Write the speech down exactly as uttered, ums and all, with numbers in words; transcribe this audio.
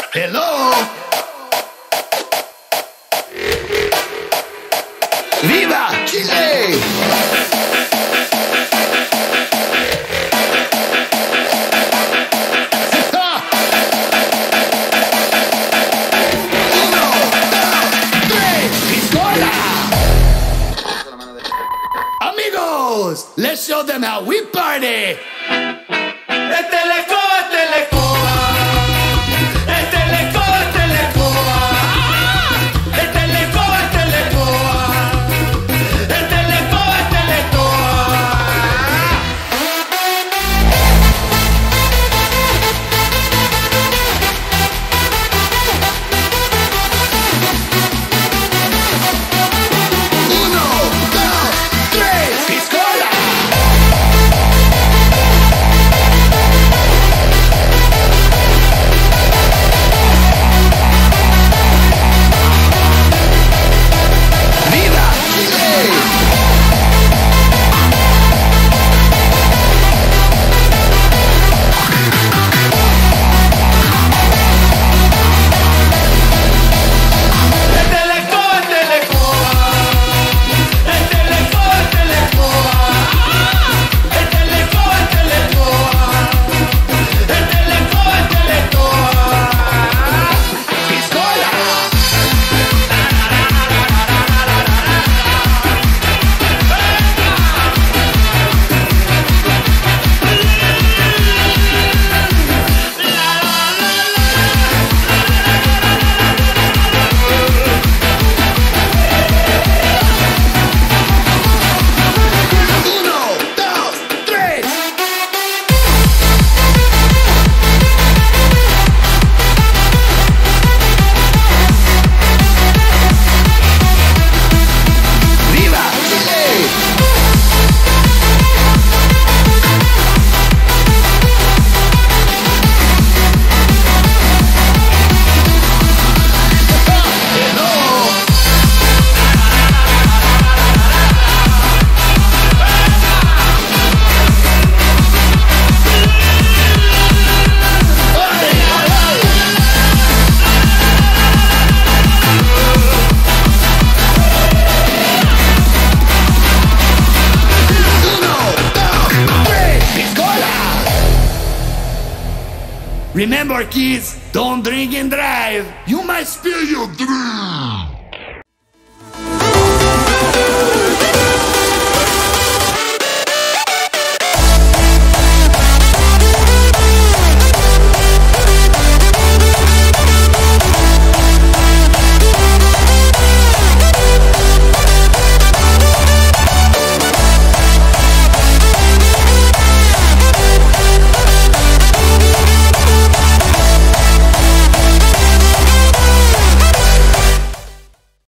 Hello. ¡Viva Chile! Let's show them how we party. Este es la escoba, este es la escoba. Este es la escoba, este es la escoba. Este es la escoba, este es la escoba. Este es la escoba, este es la escoba. Uno, dos, tres, piscola. Remember, kids, don't drink and drive. You might spill your drink.